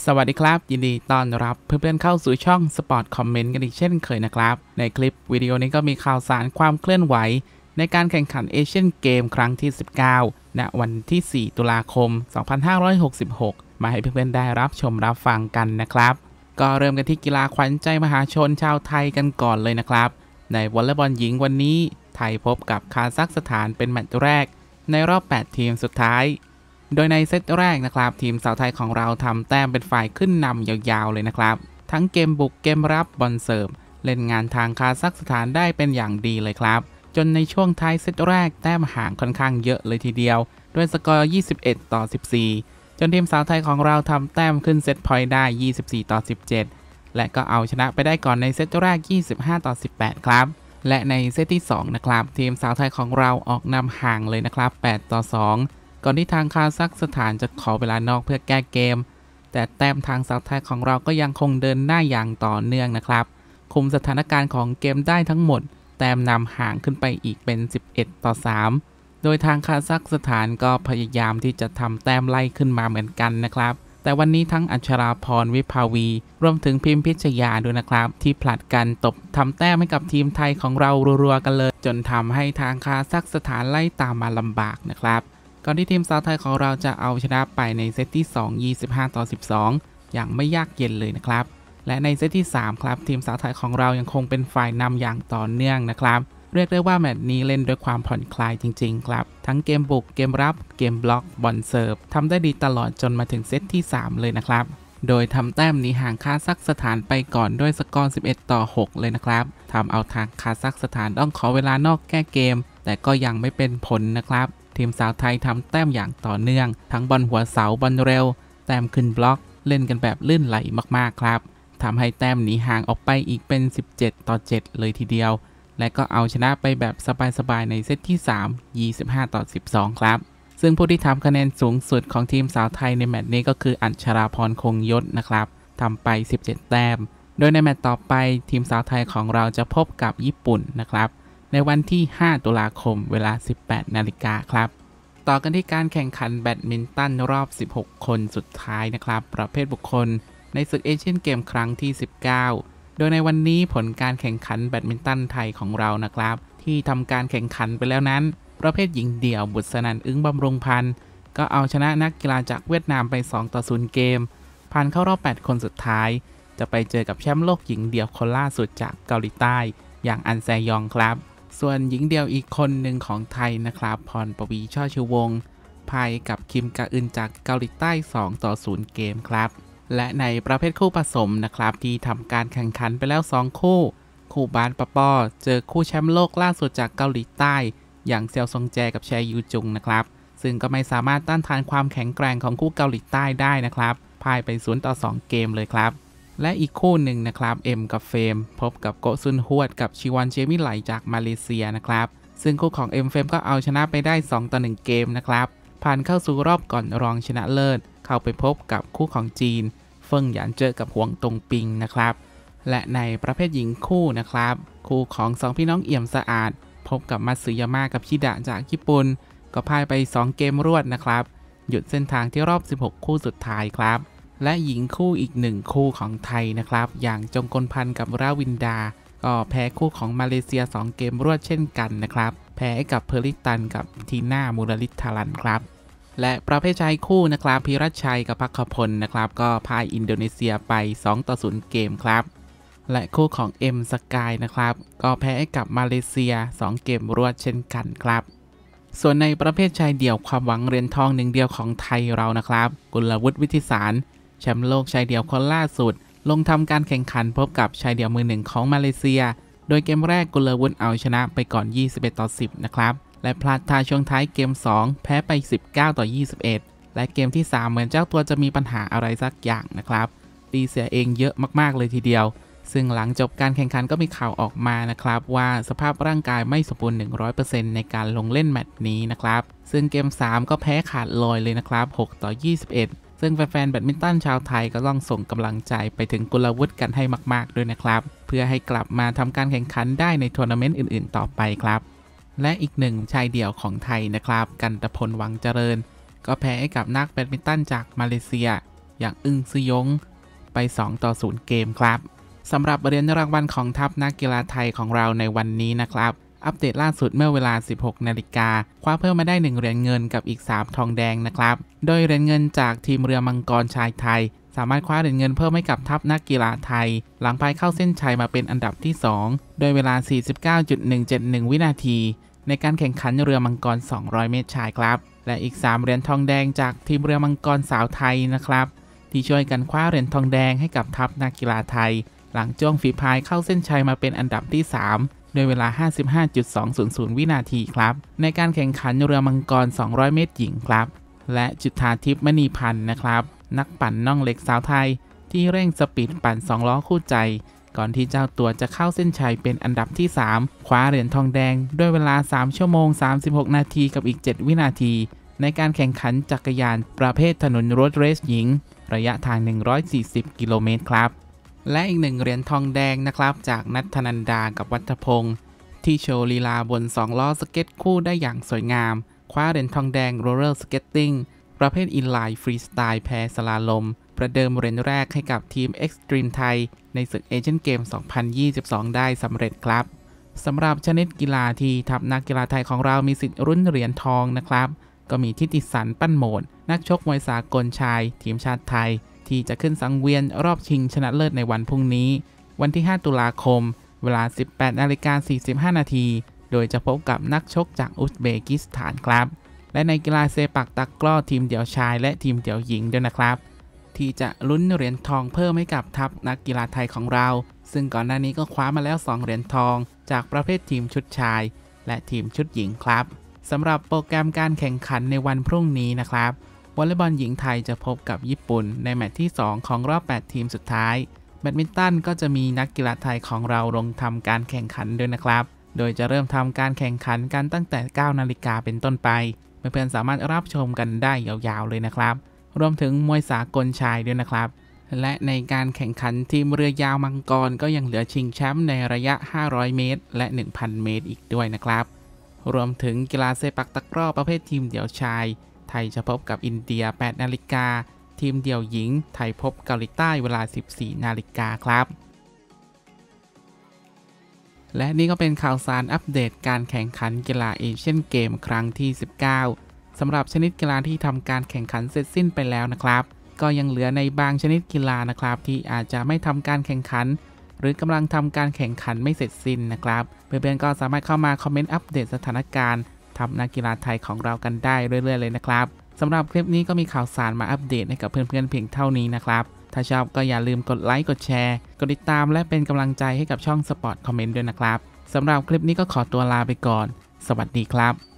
สวัสดีครับยินดีต้อนรับเพื่อนๆเข้าสู่ช่องสปอร์ตคอมเมนต์กันอีกเช่นเคยนะครับในคลิปวิดีโอนี้ก็มีข่าวสารความเคลื่อนไหวในการแข่งขันเอเชียนเกมครั้งที่ 19 ณ วันที่ 4 ตุลาคม 2566 มาให้เพื่อนๆได้รับชมรับฟังกันนะครับก็เริ่มกันที่กีฬาขวัญใจมหาชนชาวไทยกันก่อนเลยนะครับในวอลเลย์บอลหญิงวันนี้ไทยพบกับคาซัคสถานเป็นแมตช์แรกในรอบ 8 ทีมสุดท้ายโดยในเซตแรกนะครับทีมสาวไทยของเราทำแต้มเป็นฝ่ายขึ้นนำยาวๆเลยนะครับทั้งเกมบุกเกมรับบอลเสิร์ฟเล่นงานทางคาซัคสถานได้เป็นอย่างดีเลยครับจนในช่วงท้ายเซตแรกแต้มห่างค่อนข้างเยอะเลยทีเดียวด้วยสกอร์ 21-14 จนทีมสาวไทยของเราทำแต้มขึ้นเซตพอยต์ได้ 24-17 และก็เอาชนะไปได้ก่อนในเซตแรก 25-18 ครับและในเซตที่ 2 นะครับทีมสาวไทยของเราออกนำห่างเลยนะครับ 8-2 ก่อนที่ทางคาซัคสถานจะขอเวลานอกเพื่อแก้เกมแต่แต้มทางสาวไทยของเราก็ยังคงเดินหน้าอย่างต่อเนื่องนะครับคุมสถานการณ์ของเกมได้ทั้งหมดแต้มนำห่างขึ้นไปอีกเป็น 11-3 โดยทางคาซัคสถานก็พยายามที่จะทำแต้มไล่ขึ้นมาเหมือนกันนะครับแต่วันนี้ทั้งอัชราพรวิภาวีรวมถึงพิมพิชยาด้วยนะครับที่ผลัดกันตบทำแต้มให้กับทีมไทยของเรารัวๆกันเลยจนทำให้ทางคาซัคสถานไล่ตามมาลำบากนะครับก่อนที่ทีมสาวไทยของเราจะเอาชนะไปในเซตที่ 2 25-12 อย่างไม่ยากเย็นเลยนะครับและในเซตที่ 3 ครับทีมสาวไทยของเรายังคงเป็นฝ่ายนำอย่างต่อเนื่องนะครับเรียกได้ว่าแมตช์นี้เล่นด้วยความผ่อนคลายจริงๆครับทั้งเกมบุกเกมรับเกมบล็อกบอลเสิร์ฟทำได้ดีตลอดจนมาถึงเซตที่ 3 เลยนะครับโดยทำแต้มนี้ห่างคาซัคสถานไปก่อนด้วยสกอร์ 11-6 เลยนะครับทำเอาทางคาซัคสถานต้องขอเวลานอกแก้เกมแต่ก็ยังไม่เป็นผลนะครับทีมสาวไทยทำแต้มอย่างต่อเนื่องทั้งบอลหัวเสาบอลเร็วแต้มขึ้นบล็อกเล่นกันแบบลื่นไหลมากๆครับทำให้แต้มหนีห่างออกไปอีกเป็น 17-7 เลยทีเดียวและก็เอาชนะไปแบบสบายๆในเซตที่ 3 25-12 ครับซึ่งผู้ที่ทำคะแนนสูงสุดของทีมสาวไทยในแมตช์นี้ก็คืออัญชราพรคงยศนะครับทำไป 17 แต้มโดยในแมตช์ต่อไปทีมสาวไทยของเราจะพบกับญี่ปุ่นนะครับในวันที่ 5 ตุลาคมเวลา 18 นาฬิกาครับต่อกันที่การแข่งขันแบดมินตันรอบ 16 คนสุดท้ายนะครับประเภทบุคคลในศึกเอเชียนเกมครั้งที่ 19 โดยในวันนี้ผลการแข่งขันแบดมินตันไทยของเรานะครับที่ทำการแข่งขันไปแล้วนั้นประเภทหญิงเดี่ยวบุษนันท์อึ้งบำรุงพันธ์ก็เอาชนะนักกีฬาจากเวียดนามไป 2-0 เกมผ่านเข้ารอบ 8 คนสุดท้ายจะไปเจอกับแชมป์โลกหญิงเดี่ยวคนล่าสุดจากเกาหลีใต้อย่างอันแซยองครับส่วนหญิงเดี่ยวอีกคนหนึ่งของไทยนะครับพรปวีช่อชูวงศ์พ่ายกับคิมกะอึนจากเกาหลีใต้ 2-0 เกมครับและในประเภทคู่ผสมนะครับที่ทำการแข่งขันไปแล้ว2คู่บานปะป้อเจอคู่แชมป์โลกล่าสุดจากเกาหลีใต้อย่างเซียวซงแจกับแชยูจุงนะครับซึ่งก็ไม่สามารถต้านทานความแข็งแกร่งของคู่เกาหลีใต้ได้นะครับพ่ายไป 0-2 เกมเลยครับและอีกคู่หนึ่งนะครับเอ็มกับเฟมพบกับโกซุนฮวดกับชิวันเจมิไหลจากมาเลเซียนะครับซึ่งคู่ของเอ็มเฟมก็เอาชนะไปได้ 2-1 เกมนะครับผ่านเข้าสู่รอบก่อนรองชนะเลิศเข้าไปพบกับคู่ของจีนเฟิงหยานเจอกับหวงตงปิงนะครับและในประเภทหญิงคู่นะครับคู่ของ2พี่น้องเอี่ยมสะอาดพบกับมัตสึยาม่ากับชิดะจากญี่ปุ่นก็พ่ายไป2เกมรวดนะครับหยุดเส้นทางที่รอบ16คู่สุดท้ายครับและหญิงคู่อีก1คู่ของไทยนะครับอย่างจงกลพันธ์กับราวินดาก็แพ้คู่ของมาเลเซีย2เกมรวดเช่นกันนะครับแพ้กับเพอริตันกับทีน่ามูราลิทารันครับและประเภทชายคู่นะครับพิรัชชัยกับภัคพลนะครับก็พ่ายอินโดนีเซียไป 2-0 เกมครับและคู่ของเอ็มสกายนะครับก็แพ้กับมาเลเซีย2เกมรวดเช่นกันครับส่วนในประเภทชายเดี่ยวความหวังเหรียญทองหนึ่งเดียวของไทยเรานะครับกุลวุฒิวิทิสารแชมป์โลกชายเดี่ยวคนล่าสุดลงทำการแข่งขันพบกับชายเดี่ยวมือหนึ่งของมาเลเซียโดยเกมแรกกุลวุฒิเอาชนะไปก่อน 21-10 นะครับและพลาดท่าช่วงท้ายเกม 2 แพ้ไป 19-21 และเกมที่ 3 เหมือนเจ้าตัวจะมีปัญหาอะไรสักอย่างนะครับตีเสียเองเยอะมากๆเลยทีเดียวซึ่งหลังจบการแข่งขันก็มีข่าวออกมานะครับว่าสภาพร่างกายไม่สมบูรณ์ 100% ในการลงเล่นแมตช์นี้นะครับซึ่งเกม 3 ก็แพ้ขาดลอยเลยนะครับ 6-21 ซึ่งแฟนๆแบดมินตันชาวไทยก็ต้องส่งกำลังใจไปถึงกุลวุฒิกันให้มากๆด้วยนะครับเพื่อให้กลับมาทำการแข่งขันได้ในทัวร์นาเมนต์อื่นๆต่อไปครับและอีกหนึ่งชายเดี่ยวของไทยนะครับกันตพล วังเจริญก็แพ้ให้กับนักแบดมินตันจากมาเลเซียอย่างอึ้งซือยงไป2-0เกมครับสำหรับเหรียญรางวัลของทัพนักกีฬาไทยของเราในวันนี้นะครับอัปเดตล่าสุดเมื่อเวลา 16 นาฬิกาคว้าเพิ่มมาได้1เหรียญเงินกับอีก3ทองแดงนะครับโดยเหรียญเงินจากทีมเรือมังกรชายไทยสามารถคว้าเหรียญเงินเพิ่มให้กับทัพนักกีฬาไทยหลังพายเข้าเส้นชัยมาเป็นอันดับที่2โดยเวลา 49.171 วินาทีในการแข่งขันเรือมังกร200เมตรชายครับและอีก3เหรียญทองแดงจากทีมเรือมังกรสาวไทยนะครับที่ช่วยกันคว้าเหรียญทองแดงให้กับทัพนักกีฬาไทยหลังจ้วงฝีพายเข้าเส้นชัยมาเป็นอันดับที่3โดยเวลา 55.200 วินาทีครับในการแข่งขันเรือมังกร200เมตรหญิงครับและจุฑาทิพย์มณีพันธ์นะครับนักปั่นน่องเหล็กสาวไทยที่เร่งสปีดปั่น2ล้อคู่ใจก่อนที่เจ้าตัวจะเข้าเส้นชัยเป็นอันดับที่3คว้าเหรียญทองแดงด้วยเวลา3ชั่วโมง36นาทีกับอีก7วินาทีในการแข่งขันจักรยานประเภทถนนรถเรสหญิงระยะทาง140กิโลเมตรครับและอีก1เหรียญทองแดงนะครับจากณัฐนันดากับวัฒพงศ์ที่โชว์ลีลาบน2ล้อสเก็ตคู่ได้อย่างสวยงามคว้าเหรียญทองแดงโรลเลอร์สเก็ตติ้งประเภทอินไลน์ฟรีสไตล์แพรสลาลมประเดิมเหรียญแรกให้กับทีม Extreme ไทยในศึกเอเชียนเกม 2022 ได้สำเร็จครับสำหรับชนิดกีฬาที่ทัพนักกีฬาไทยของเรามีสิทธิ์รุ่นเหรียญทองนะครับก็มีทิติสันปั้นโหมดนักชกมวยสากลชายทีมชาติไทยที่จะขึ้นสังเวียนรอบชิงชนะเลิศในวันพรุ่งนี้วันที่ 5 ตุลาคมเวลา 18:45 นาทีโดยจะพบกับนักชกจากอุซเบกิสถานครับและในกีฬาเซปักตะกร้อทีมเดี่ยวชายและทีมเดี่ยวหญิงด้วยนะครับที่จะลุ้นเหรียญทองเพิ่มให้กับทัพนักกีฬาไทยของเราซึ่งก่อนหน้านี้ก็คว้ามาแล้ว2เหรียญทองจากประเภททีมชุดชายและทีมชุดหญิงครับสำหรับโปรแกรมการแข่งขันในวันพรุ่งนี้นะครับวอลเลย์บอลหญิงไทยจะพบกับญี่ปุ่นในแมตช์ที่2ของรอบ8ทีมสุดท้ายแบดมินตันก็จะมีนักกีฬาไทยของเราลงทำการแข่งขันด้วยนะครับโดยจะเริ่มทำการแข่งขันกันตั้งแต่ 9 นาฬิกาเป็นต้นไปเพื่อนๆสามารถรับชมกันได้ยาวๆเลยนะครับรวมถึงมวยสากลชายด้วยนะครับและในการแข่งขันทีมเรือยาวมังกรก็ยังเหลือชิงแชมป์ในระยะ500เมตรและ 1,000 เมตรอีกด้วยนะครับรวมถึงกีฬาเซปักตะกร้อประเภททีมเดี่ยวชายไทยจะพบกับอินเดีย 8 นาฬิกาทีมเดี่ยวหญิงไทยพบเกาหลีใต้เวลา 14 นาฬิกาครับและนี่ก็เป็นข่าวสารอัปเดตการแข่งขันกีฬาเอเชียนเกมครั้งที่ 19 สำหรับชนิดกีฬาที่ทำการแข่งขันเสร็จสิ้นไปแล้วนะครับก็ยังเหลือในบางชนิดกีฬานะครับที่อาจจะไม่ทำการแข่งขันหรือกำลังทำการแข่งขันไม่เสร็จสิ้นนะครับเพื่อนๆก็สามารถเข้ามาคอมเมนต์อัปเดตสถานการณ์ทัพนักกีฬาไทยของเรากันได้เรื่อยๆเลยนะครับสำหรับคลิปนี้ก็มีข่าวสารมาอัปเดตให้กับเพื่อนๆเพียงเท่านี้นะครับถ้าชอบก็อย่าลืมกดไลค์กดแชร์กดติดตามและเป็นกำลังใจให้กับช่องสปอร์ตคอมเมนต์ด้วยนะครับสำหรับคลิปนี้ก็ขอตัวลาไปก่อนสวัสดีครับ